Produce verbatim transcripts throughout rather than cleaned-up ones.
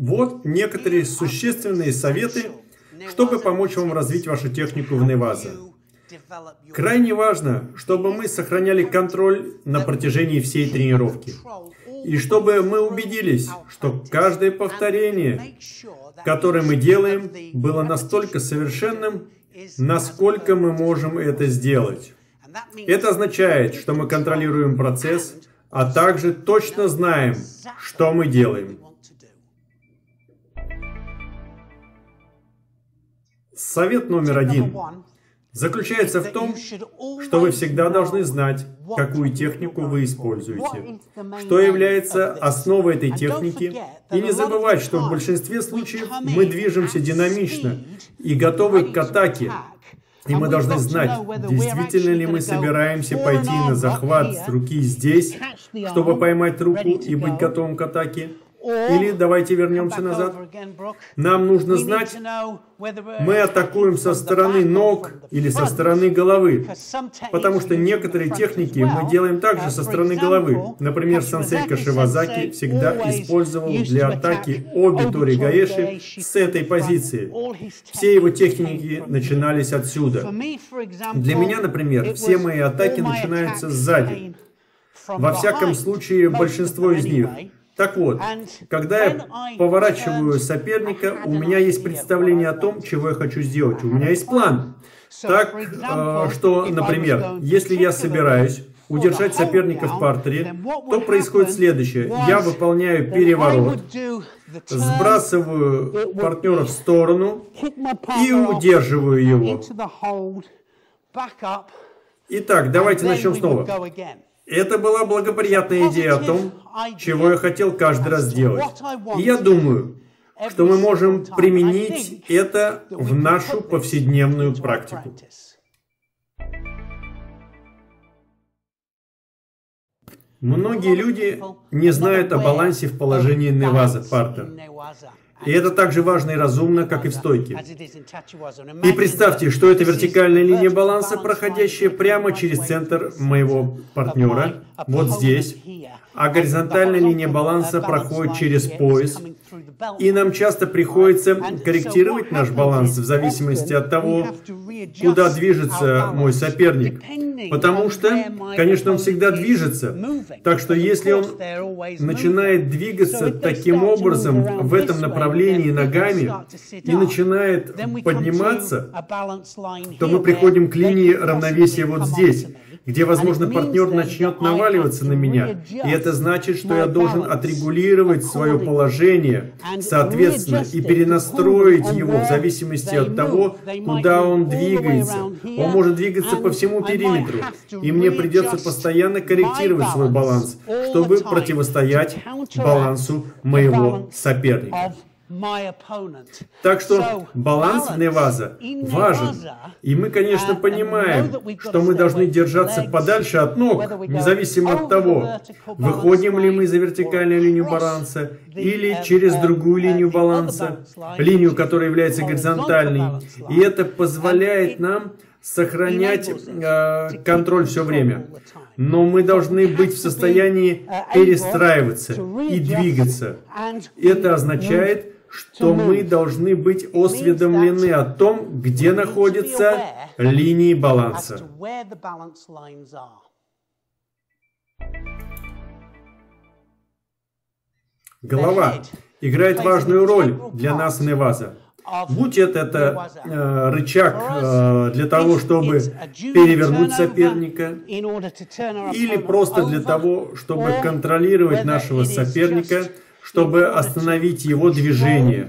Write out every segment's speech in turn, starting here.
Вот некоторые существенные советы, чтобы помочь вам развить вашу технику в Неваза. Крайне важно, чтобы мы сохраняли контроль на протяжении всей тренировки. И чтобы мы убедились, что каждое повторение, которое мы делаем, было настолько совершенным, насколько мы можем это сделать. Это означает, что мы контролируем процесс, а также точно знаем, что мы делаем. Совет номер один заключается в том, что вы всегда должны знать, какую технику вы используете, что является основой этой техники, и не забывать, что в большинстве случаев мы движемся динамично и готовы к атаке, и мы должны знать, действительно ли мы собираемся пойти на захват с руки здесь, чтобы поймать руку и быть готовым к атаке. Или давайте вернемся назад. Нам нужно знать, мы атакуем со стороны ног или со стороны головы. Потому что некоторые техники мы делаем также со стороны головы. Например, сенсей Кашивазаки всегда использовал для атаки обе Тори Гаэши с этой позиции. Все его техники начинались отсюда. Для меня, например, все мои атаки начинаются сзади. Во всяком случае, большинство из них. Так вот, когда я поворачиваю соперника, у меня есть представление о том, чего я хочу сделать. У меня есть план. Так, э, что, например, если я собираюсь удержать соперника в партере, то происходит следующее. Я выполняю переворот, сбрасываю партнера в сторону и удерживаю его. Итак, давайте начнем снова. Это была благоприятная идея о том, чего я хотел каждый раз сделать. И я думаю, что мы можем применить это в нашу повседневную практику. Многие люди не знают о балансе в положении Неваза партер. И это так же важно и разумно, как и в стойке. И представьте, что это вертикальная линия баланса, проходящая прямо через центр моего партнера, вот здесь, а горизонтальная линия баланса проходит через пояс. И нам часто приходится корректировать наш баланс в зависимости от того, куда движется мой соперник. Потому что, конечно, он всегда движется. Так что если он начинает двигаться таким образом в этом направлении ногами и начинает подниматься, то мы приходим к линии равновесия вот здесь, где, возможно, партнер начнет наваливаться на меня. И это значит, что я должен отрегулировать свое положение, соответственно, и перенастроить его в зависимости от того, куда он двигается. Он может двигаться по всему периметру, и мне придется постоянно корректировать свой баланс, чтобы противостоять балансу моего соперника. Так что баланс Неваза важен. И мы, конечно, понимаем, что мы должны держаться подальше от ног, независимо от того, выходим ли мы за вертикальную линию баланса или через другую линию баланса, линию, которая является горизонтальной. И это позволяет нам сохранять э, контроль все время. Но мы должны быть в состоянии перестраиваться и двигаться. Это означает, что мы должны быть осведомлены о том, где находятся линии баланса. Голова играет важную роль для нас в Неваза. Будь это, это э, рычаг э, для того, чтобы перевернуть соперника, или просто для того, чтобы контролировать нашего соперника, чтобы остановить его движение.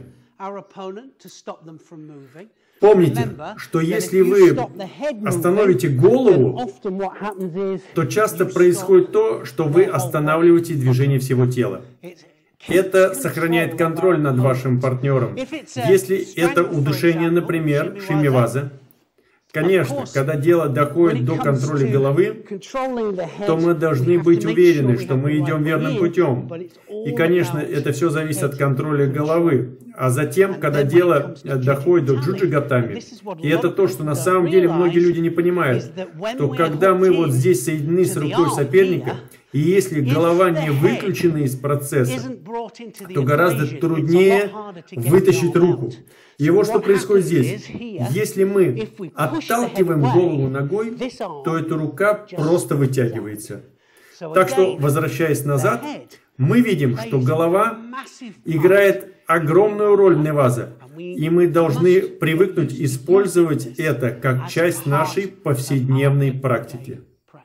Помните, что если вы остановите голову, то часто происходит то, что вы останавливаете движение всего тела. Это сохраняет контроль над вашим партнером. Если это удушение, например, Шимиваза, конечно, когда дело доходит до контроля головы, то мы должны быть уверены, что мы идем верным путем. И, конечно, это все зависит от контроля головы. А затем, когда дело доходит до джуджигатами, и это то, что на самом деле многие люди не понимают, что когда мы вот здесь соединены с рукой соперника, И если голова не выключена из процесса, то гораздо труднее вытащить руку. И вот что происходит здесь. Если мы отталкиваем голову ногой, то эта рука просто вытягивается. Так что, возвращаясь назад, мы видим, что голова играет огромную роль в неваза. И мы должны привыкнуть использовать это как часть нашей повседневной практики.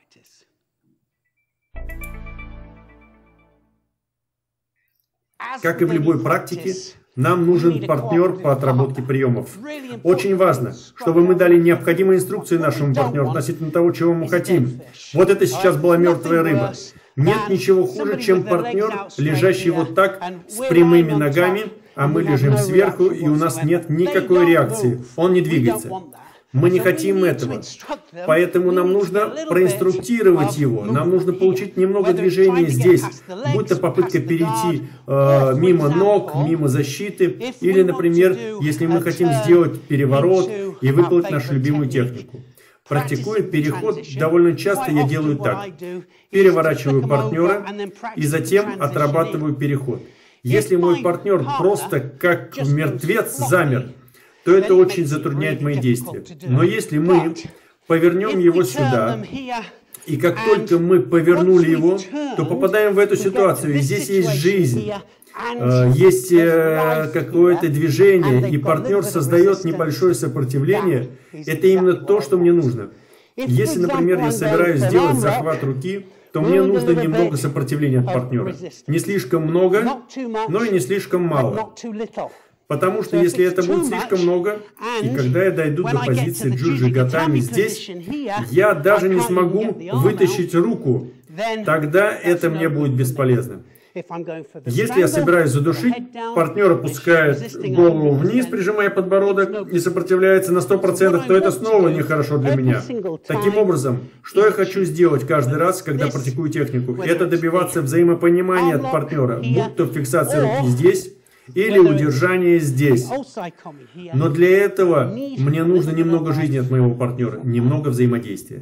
Как и в любой практике, нам нужен партнер по отработке приемов. Очень важно, чтобы мы дали необходимые инструкции нашему партнеру относительно того, чего мы хотим. Вот это сейчас была мертвая рыба. Нет ничего хуже, чем партнер, лежащий вот так, с прямыми ногами, а мы лежим сверху, и у нас нет никакой реакции. Он не двигается. Мы не хотим этого. Поэтому нам нужно проинструктировать его. Нам нужно получить немного движения здесь, будь то попытка перейти э, мимо ног, мимо защиты, или, например, если мы хотим сделать переворот и выполнить нашу любимую технику. Практикуя переход, довольно часто я делаю так. Переворачиваю партнера и затем отрабатываю переход. Если мой партнер просто как мертвец замер, то это очень затрудняет мои действия. Но если мы повернем его сюда, и как только мы повернули его, то попадаем в эту ситуацию, и здесь есть жизнь, есть какое-то движение, и партнер создает небольшое сопротивление, это именно то, что мне нужно. Если, например, я собираюсь сделать захват руки, то мне нужно немного сопротивления от партнера. Не слишком много, но и не слишком мало. Потому что если это будет слишком много, и когда я дойду до позиции джуджи гатами здесь, я даже не смогу вытащить руку, тогда это мне будет бесполезно. Если я собираюсь задушить, партнер опускает голову вниз, прижимая подбородок, и сопротивляется на сто процентов, то это снова нехорошо для меня. Таким образом, что я хочу сделать каждый раз, когда практикую технику? Это добиваться взаимопонимания от партнера, будь то фиксация руки здесь, или удержание здесь. Но для этого мне нужно немного жизни от моего партнера, немного взаимодействия.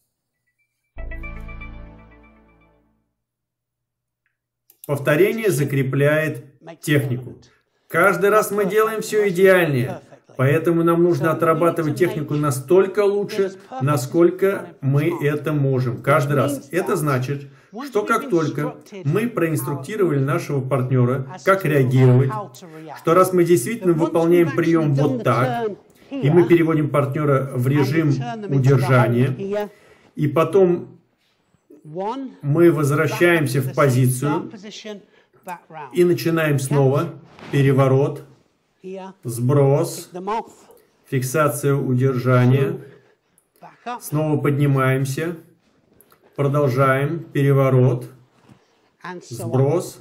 Повторение закрепляет технику. Каждый раз мы делаем все идеальнее, поэтому нам нужно отрабатывать технику настолько лучше, насколько мы это можем. Каждый раз. Это значит, что как только мы проинструктировали нашего партнера, как реагировать, что раз мы действительно выполняем прием вот так, и мы переводим партнера в режим удержания, и потом мы возвращаемся в позицию и начинаем снова переворот, сброс, фиксация удержания, снова поднимаемся, продолжаем, переворот, сброс.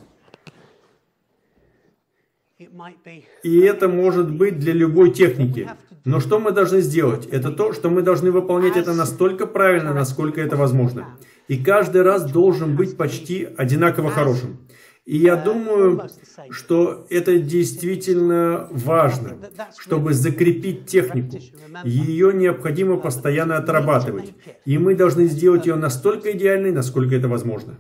И это может быть для любой техники. Но что мы должны сделать? Это то, что мы должны выполнять это настолько правильно, насколько это возможно. И каждый раз должен быть почти одинаково хорошим. И я думаю, что это действительно важно, чтобы закрепить технику. Ее необходимо постоянно отрабатывать. И мы должны сделать ее настолько идеальной, насколько это возможно.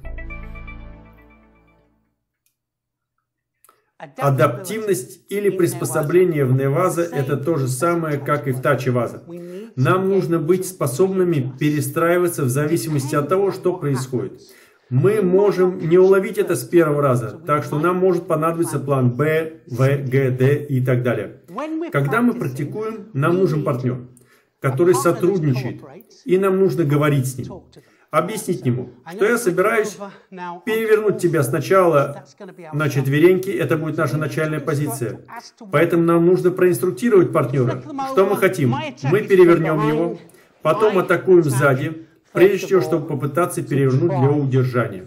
Адаптивность или приспособление в неваза – это то же самое, как и в тачи-ваза. Нам нужно быть способными перестраиваться в зависимости от того, что происходит. Мы можем не уловить это с первого раза, так что нам может понадобиться план Б, В, Г, Д и так далее. Когда мы практикуем, нам нужен партнер, который сотрудничает, и нам нужно говорить с ним. Объяснить ему, что я собираюсь перевернуть тебя сначала на четвереньки, это будет наша начальная позиция. Поэтому нам нужно проинструктировать партнера, что мы хотим. Мы перевернем его, потом атакуем сзади, прежде всего, чтобы попытаться перевернуть для удержания.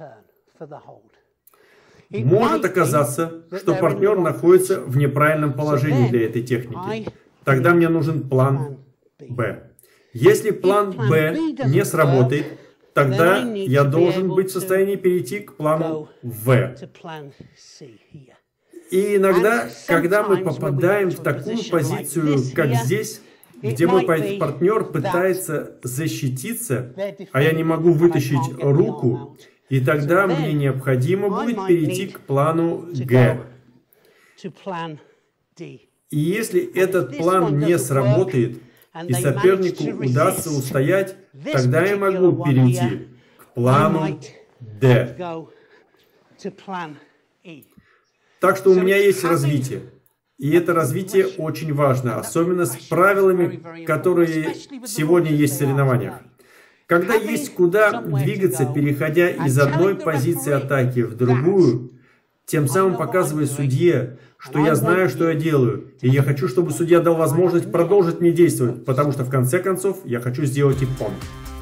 Может оказаться, что партнер находится в неправильном положении для этой техники. Тогда мне нужен план Б. Если план Б не сработает, тогда я должен быть в состоянии перейти к плану В. И иногда, когда мы попадаем в такую позицию, как здесь, где мой партнер пытается защититься, а я не могу вытащить руку, И тогда мне необходимо будет перейти к плану Г. И если этот план не сработает, и сопернику удастся устоять, тогда я могу перейти к плану Д. Так что у меня есть развитие. И это развитие очень важно, особенно с правилами, которые сегодня есть в соревнованиях. Когда есть куда двигаться, переходя из одной позиции атаки в другую, тем самым показывая судье, что я знаю, что я делаю, и я хочу, чтобы судья дал возможность продолжить мне действовать, потому что в конце концов я хочу сделать иппон.